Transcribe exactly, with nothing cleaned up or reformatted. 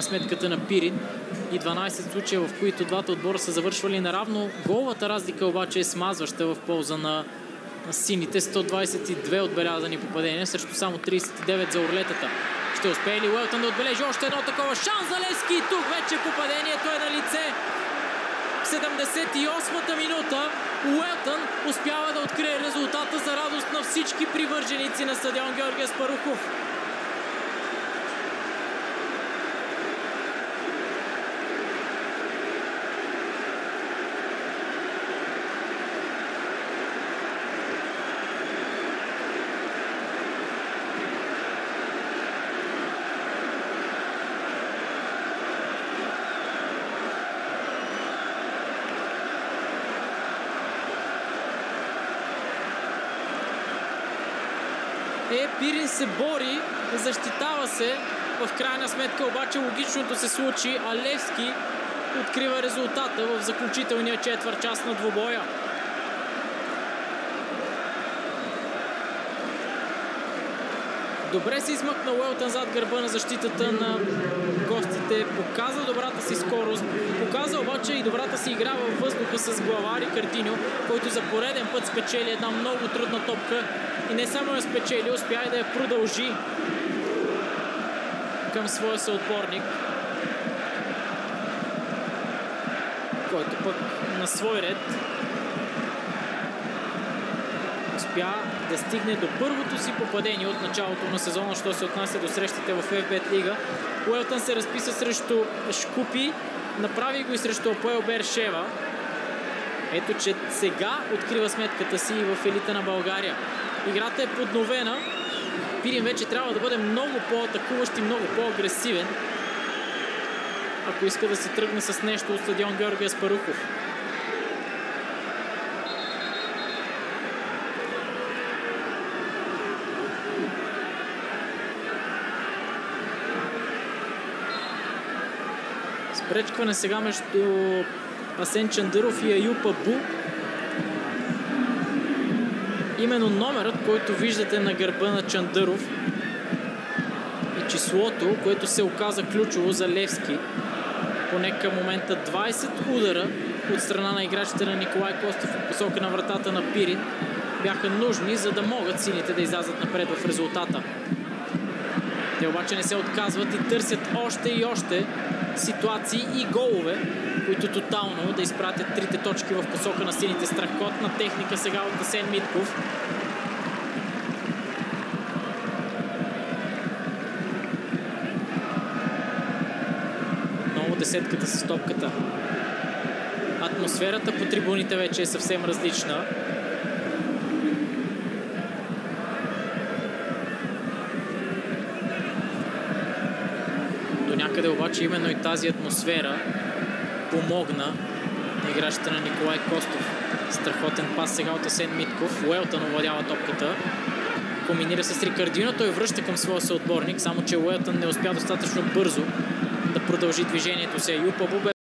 сметката на Пирин и дванайсет случая, в които двата отбора са завършвали наравно. Головата разлика обаче е смазваща в полза на, на сините. сто двайсет и две отбелязани попадения срещу само трийсет и девет за орлетата. Ще успее ли Уелтън да отбележи още едно такова? Шанс за Левски и тук вече попадението е на лице. В седемдесет и осмата минута Уелтън успява да открие резултата за радост на всички привърженици на стадион Георги Аспарухов. Е, Пирин се бори, защитава се. В крайна сметка обаче логичното се случи, а Левски открива резултата в заключителния четвърт час на двубоя. Добре се измъкна Уелтън зад гърба на защитата на гостите. Показа добрата си скорост. Показа обаче и добрата си игра във въздуха с глава Рикардиньо, който за пореден път спечели една много трудна топка. И не само я спечели, успя и да я продължи към своя съотборник, който пък на свой ред успя да стигне до първото си попадение от началото на сезона, що се отнася до срещите в Еф Бет Лига. Уелтън се разписа срещу Шкупи, направи го и срещу Апоел Бершева. Ето, че сега открива сметката си и в елита на България. Играта е подновена. Пирин вече трябва да бъде много по-атакуващ и много по-агресивен, ако иска да се тръгне с нещо от стадион Георги Аспарухов. Спречкване сега между Асен Чандъров и Аюп Абу. Именно номерът, който виждате на гърба на Чандъров, и числото, което се оказа ключово за Левски. Поне към момента двайсет удара от страна на играчите на Николай Костов в посока на вратата на Пирин бяха нужни, за да могат сините да излязат напред в резултата. Те обаче не се отказват и търсят още и още ситуации и голове, които тотално да изпратят трите точки в посока на сините. Страхотна техника сега от Асен Митков. Много десетката с топката. Атмосферата по трибуните вече е съвсем различна. До някъде обаче именно и тази атмосфера помогна на играчите на Николай Костов. Страхотен пас сега от Асен Митков. Уелтън овладява топката. Комбинира с Рикардиньо. Той връща към своя съотборник, само че Уелтън не успя достатъчно бързо да продължи движението си. Аюп Абу